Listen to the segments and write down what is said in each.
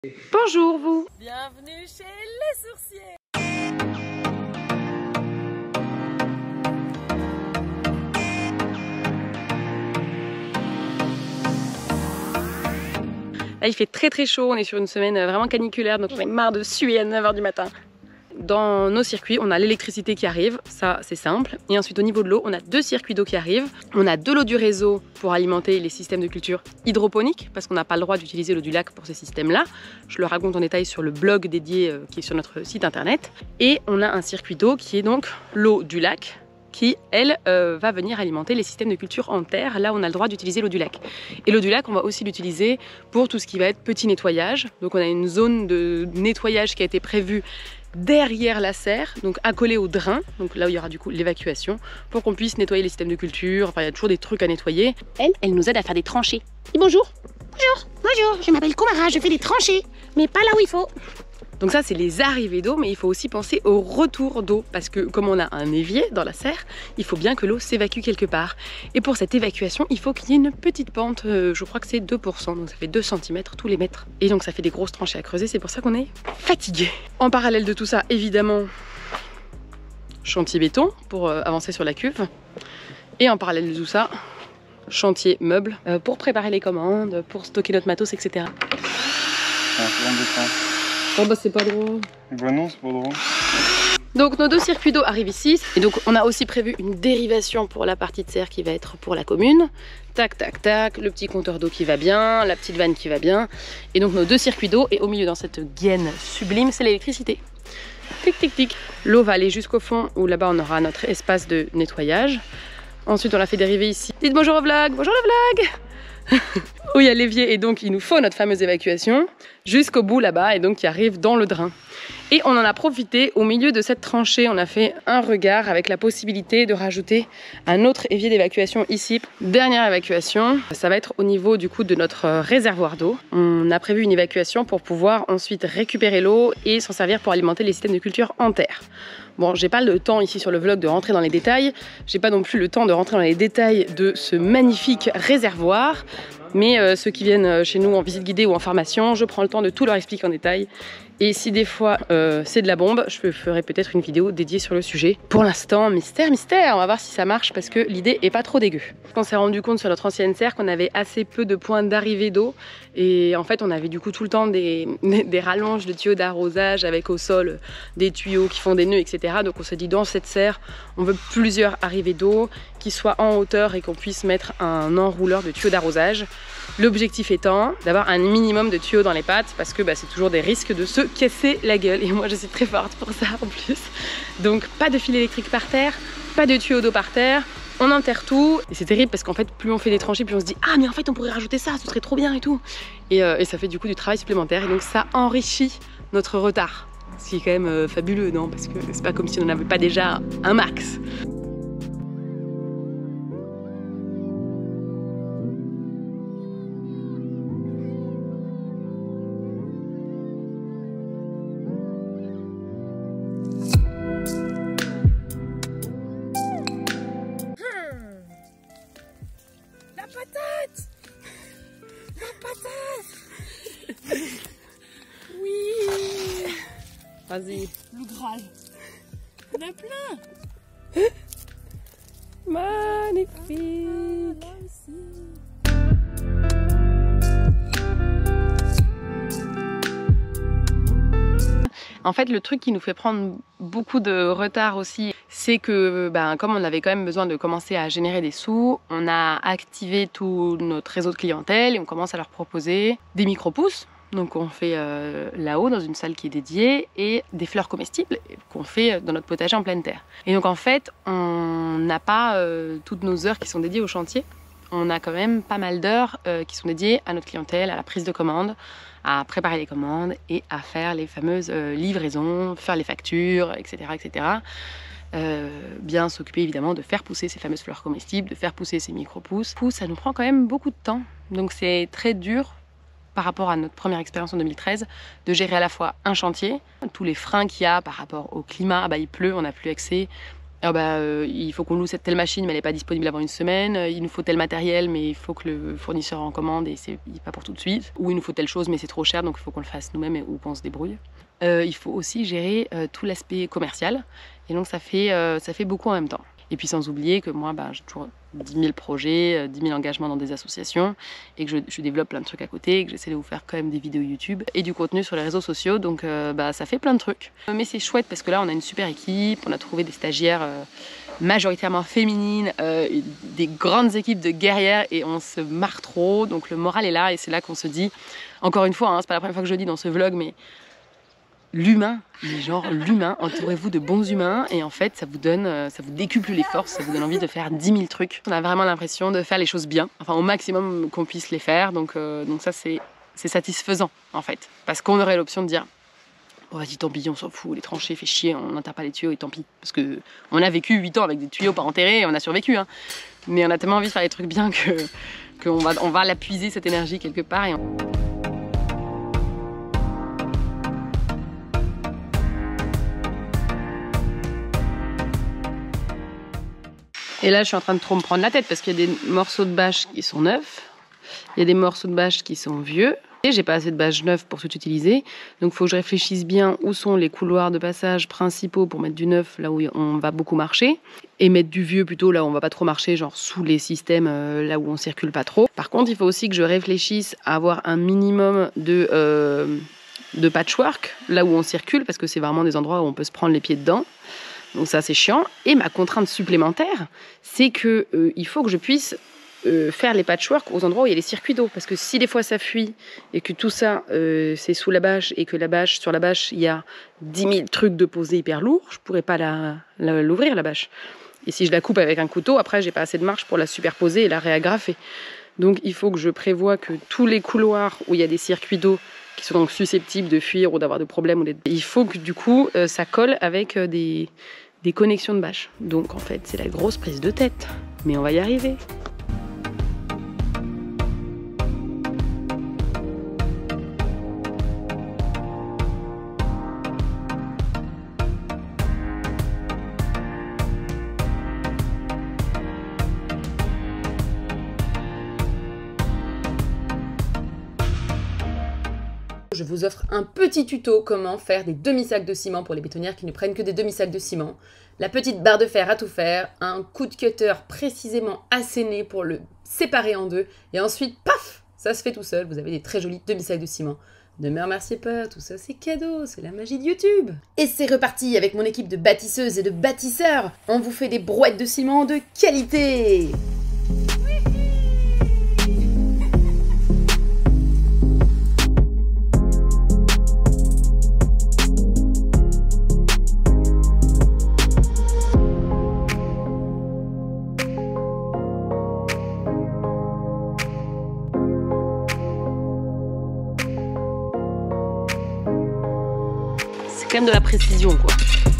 Bonjour vous. Bienvenue chez les sourciers. Là il fait très chaud, on est sur une semaine vraiment caniculaire, donc j'en ai marre de suer à 9 h du matin. Dans nos circuits, on a l'électricité qui arrive, ça c'est simple. Et ensuite au niveau de l'eau, on a 2 circuits d'eau qui arrivent. On a de l'eau du réseau pour alimenter les systèmes de culture hydroponiques, parce qu'on n'a pas le droit d'utiliser l'eau du lac pour ces systèmes-là. Je le raconte en détail sur le blog dédié qui est sur notre site internet. Et on a un circuit d'eau qui est donc l'eau du lac, qui, elle, va venir alimenter les systèmes de culture en terre. Là, on a le droit d'utiliser l'eau du lac. Et l'eau du lac, on va aussi l'utiliser pour tout ce qui va être petit nettoyage. Donc on a une zone de nettoyage qui a été prévue derrière la serre, donc accolée au drain, donc là où il y aura du coup l'évacuation, pour qu'on puisse nettoyer les systèmes de culture. Enfin, il y a toujours des trucs à nettoyer. Elle nous aide à faire des tranchées. Dis bonjour. Bonjour, je m'appelle Komara, je fais des tranchées, mais pas là où il faut. Donc ça, c'est les arrivées d'eau, mais il faut aussi penser au retour d'eau, parce que comme on a un évier dans la serre, il faut bien que l'eau s'évacue quelque part. Et pour cette évacuation, il faut qu'il y ait une petite pente, je crois que c'est 2%, donc ça fait 2 cm tous les mètres. Et donc ça fait des grosses tranchées à creuser, c'est pour ça qu'on est fatigué. En parallèle de tout ça, évidemment, chantier béton pour avancer sur la cuve. Et en parallèle de tout ça, chantier meubles pour préparer les commandes, pour stocker notre matos, etc. Oh bah c'est pas droit. Bah non, c'est pas drôle. Donc nos 2 circuits d'eau arrivent ici. Et donc on a aussi prévu une dérivation pour la partie de serre qui va être pour la commune. Tac, tac, tac, le petit compteur d'eau qui va bien, la petite vanne qui va bien. Et donc nos 2 circuits d'eau, et au milieu dans cette gaine sublime, c'est l'électricité. Tic, tic, tic. L'eau va aller jusqu'au fond où là-bas on aura notre espace de nettoyage. Ensuite on l'a fait dériver ici. Dites bonjour au vlog, bonjour le vlog. Où il y a l'évier et donc il nous faut notre fameuse évacuation jusqu'au bout là-bas et donc qui arrive dans le drain. Et on en a profité au milieu de cette tranchée, on a fait un regard avec la possibilité de rajouter un autre évier d'évacuation ici. Dernière évacuation, ça va être au niveau du coup de notre réservoir d'eau. On a prévu une évacuation pour pouvoir ensuite récupérer l'eau et s'en servir pour alimenter les systèmes de culture en terre. Bon, j'ai pas le temps ici sur le vlog de rentrer dans les détails, j'ai pas non plus le temps de rentrer dans les détails de ce magnifique réservoir, mais ceux qui viennent chez nous en visite guidée ou en formation, je prends le temps de tout leur expliquer en détail. Et si des fois c'est de la bombe, je ferai peut-être une vidéo dédiée sur le sujet. Pour l'instant, mystère, on va voir si ça marche parce que l'idée est pas trop dégueu. On s'est rendu compte sur notre ancienne serre qu'on avait assez peu de points d'arrivée d'eau et en fait on avait du coup tout le temps des rallonges de tuyaux d'arrosage avec au sol des tuyaux qui font des nœuds, etc. Donc on s'est dit dans cette serre, on veut plusieurs arrivées d'eau qui soient en hauteur et qu'on puisse mettre un enrouleur de tuyaux d'arrosage. L'objectif étant d'avoir un minimum de tuyaux dans les pattes parce que c'est toujours des risques de se casser la gueule et moi je suis très forte pour ça en plus. Donc pas de fil électrique par terre, pas de tuyaux d'eau par terre, on enterre tout et c'est terrible parce qu'en fait plus on fait des tranchées plus on se dit ah mais en fait on pourrait rajouter ça, ce serait trop bien et tout et ça fait du coup du travail supplémentaire et donc ça enrichit notre retard, ce qui est quand même fabuleux non parce que c'est pas comme si on n'avait pas déjà un max. La patate. La patate. Oui. Vas-y. Le Graal. On a plein. Magnifique. Là aussi. En fait, le truc qui nous fait prendre beaucoup de retard aussi, c'est que comme on avait quand même besoin de commencer à générer des sous, on a activé tout notre réseau de clientèle et on commence à leur proposer des micro-pousses. Donc on fait là-haut dans une salle qui est dédiée et des fleurs comestibles qu'on fait dans notre potager en pleine terre. Et donc en fait, on n'a pas toutes nos heures qui sont dédiées au chantier. On a quand même pas mal d'heures qui sont dédiées à notre clientèle, à la prise de commande, à préparer les commandes et à faire les fameuses livraisons, faire les factures, etc. etc. Bien s'occuper évidemment de faire pousser ces fameuses fleurs comestibles, de faire pousser ces micro-pousses. Ça nous prend quand même beaucoup de temps, donc c'est très dur par rapport à notre première expérience en 2013 de gérer à la fois un chantier, tous les freins qu'il y a par rapport au climat, il pleut, on n'a plus accès Alors il faut qu'on loue cette telle machine mais elle n'est pas disponible avant une semaine, il nous faut tel matériel mais il faut que le fournisseur en commande et c'est pas pour tout de suite, ou il nous faut telle chose mais c'est trop cher donc il faut qu'on le fasse nous-mêmes ou qu'on se débrouille. Il faut aussi gérer tout l'aspect commercial et donc ça fait beaucoup en même temps. Et puis sans oublier que moi j'ai toujours 10 000 projets, 10 000 engagements dans des associations et que je développe plein de trucs à côté et que j'essaie de vous faire quand même des vidéos YouTube et du contenu sur les réseaux sociaux, donc ça fait plein de trucs. Mais c'est chouette parce que là on a une super équipe, on a trouvé des stagiaires majoritairement féminines, des grandes équipes de guerrières et on se marre trop, donc le moral est là et c'est là qu'on se dit, encore une fois, hein, c'est pas la première fois que je le dis dans ce vlog, mais l'humain, l'humain, entourez-vous de bons humains et en fait ça vous décuple les forces, ça vous donne envie de faire 10 000 trucs. On a vraiment l'impression de faire les choses bien, enfin au maximum qu'on puisse les faire, donc ça c'est satisfaisant en fait, parce qu'on aurait l'option de dire oh, vas-y tant pis, on s'en fout, les tranchées fait chier, on n'enterre pas les tuyaux et tant pis, parce que on a vécu 8 ans avec des tuyaux pas enterrés et on a survécu, hein. Mais on a tellement envie de faire les trucs bien qu'on va l'appuiser cette énergie quelque part et Et là, je suis en train de trop me prendre la tête parce qu'il y a des morceaux de bâche qui sont neufs, il y a des morceaux de bâche qui sont vieux, et j'ai pas assez de bâche neuve pour tout utiliser. Donc, il faut que je réfléchisse bien où sont les couloirs de passage principaux pour mettre du neuf là où on va beaucoup marcher, et mettre du vieux plutôt là où on va pas trop marcher, genre sous les systèmes là où on circule pas trop. Par contre, il faut aussi que je réfléchisse à avoir un minimum de patchwork là où on circule, parce que c'est vraiment des endroits où on peut se prendre les pieds dedans. Donc ça c'est chiant. Et ma contrainte supplémentaire, c'est que il faut que je puisse faire les patchwork aux endroits où il y a les circuits d'eau. Parce que si des fois ça fuit et que tout ça c'est sous la bâche et que sur la bâche il y a 10 000 trucs de posés hyper lourds, je pourrais pas l'ouvrir la bâche. Et si je la coupe avec un couteau, après j'ai pas assez de marge pour la superposer et la réagrafer. Donc il faut que je prévoie que tous les couloirs où il y a des circuits d'eau qui sont donc susceptibles de fuir ou d'avoir des problèmes, il faut que du coup ça colle avec des connexions de bâche. Donc en fait c'est la grosse prise de tête, mais on va y arriver. Je vous offre un petit tuto comment faire des demi-sacs de ciment pour les bétonnières qui ne prennent que des demi-sacs de ciment. La petite barre de fer à tout faire, un coup de cutter précisément asséné pour le séparer en deux et ensuite, paf, ça se fait tout seul, vous avez des très jolis demi-sacs de ciment. Ne me remerciez pas, tout ça c'est cadeau, c'est la magie de YouTube. Et c'est reparti avec mon équipe de bâtisseuses et de bâtisseurs. On vous fait des brouettes de ciment de qualité. Quand même de la précision quoi.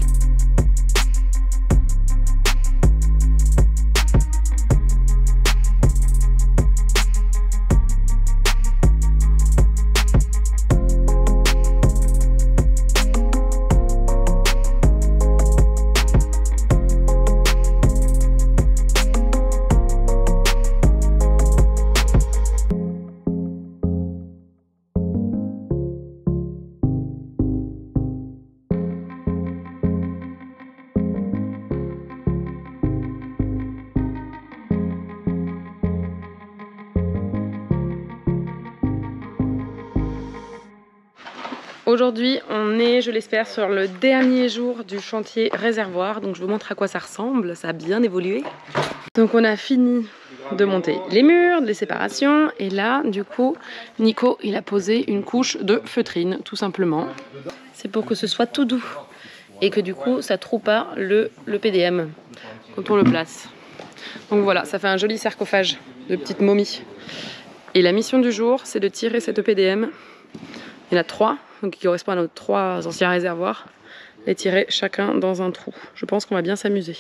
Aujourd'hui, on est, je l'espère, sur le dernier jour du chantier réservoir. Donc je vous montre à quoi ça ressemble, ça a bien évolué. Donc on a fini de monter les murs, les séparations. Et là, du coup, Nico, il a posé une couche de feutrine, tout simplement. C'est pour que ce soit tout doux. Et que du coup, ça trouve pas le PDM quand on le place. Donc voilà, ça fait un joli sarcophage de petites momies. Et la mission du jour, c'est de tirer cette EPDM. Il y en a 3, donc qui correspondent à nos 3 anciens réservoirs. Les tirer chacun dans un trou. Je pense qu'on va bien s'amuser.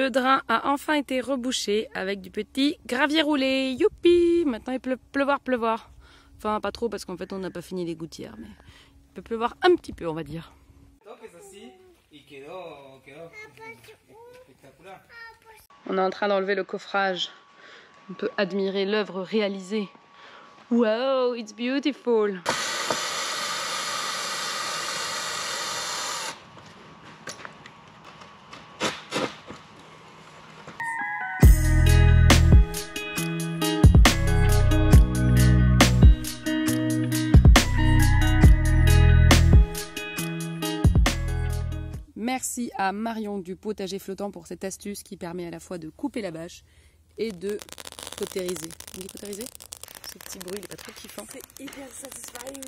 Le drain a enfin été rebouché avec du petit gravier roulé. Youpi! Maintenant il peut pleuvoir. Enfin pas trop parce qu'en fait on n'a pas fini les gouttières, mais il peut pleuvoir un petit peu on va dire. On est en train d'enlever le coffrage. On peut admirer l'œuvre réalisée. Wow, it's beautiful! Merci à Marion du potager flottant pour cette astuce qui permet à la fois de couper la bâche et de cautériser. On dit cautériser? Ce petit bruit, il n'est pas trop kiffant. C'est hyper satisfying.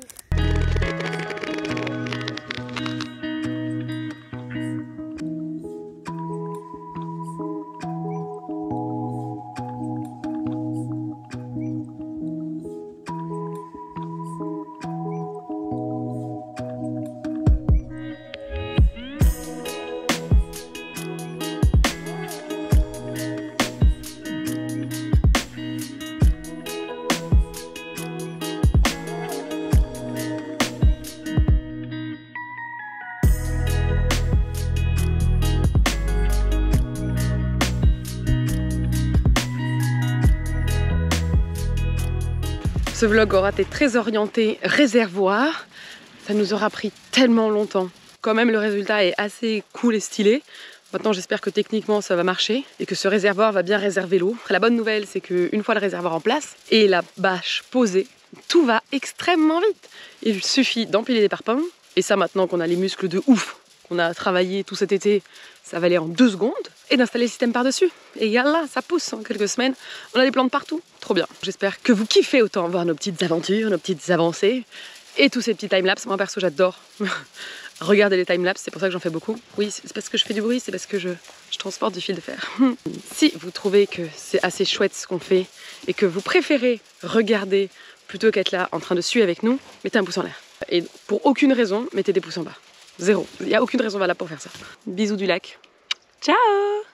Ce vlog aura été très orienté réservoir. Ça nous aura pris tellement longtemps. Quand même, le résultat est assez cool et stylé. Maintenant, j'espère que techniquement, ça va marcher et que ce réservoir va bien réserver l'eau. La bonne nouvelle, c'est qu'une fois le réservoir en place et la bâche posée, tout va extrêmement vite. Il suffit d'empiler des parpaings. Et ça, maintenant qu'on a les muscles de ouf, qu'on a travaillé tout cet été, ça va aller en 2 secondes. Et d'installer le système par-dessus. Et yallah, ça pousse en quelques semaines. On a des plantes partout. Trop bien. J'espère que vous kiffez autant voir nos petites aventures, nos petites avancées. Et tous ces petits timelapses. Moi, perso, j'adore regarder les timelapses. C'est pour ça que j'en fais beaucoup. Oui, c'est parce que je fais du bruit, c'est parce que je transporte du fil de fer. Si vous trouvez que c'est assez chouette ce qu'on fait et que vous préférez regarder plutôt qu'être là en train de suivre avec nous, mettez un pouce en l'air. Et pour aucune raison, mettez des pouces en bas. Zéro. Il n'y a aucune raison valable pour faire ça. Bisous du lac. Ciao!